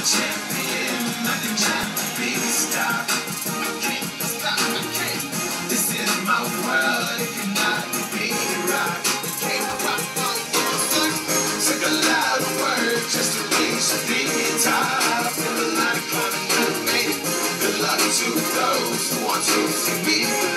champion, I'm the champion star. I can't stop, I can't. This is my world, it cannot be rocked. It can't rock my world. Took a lot of work just to reach the top. Never like climbing, never made it. Good luck to those who want to see me.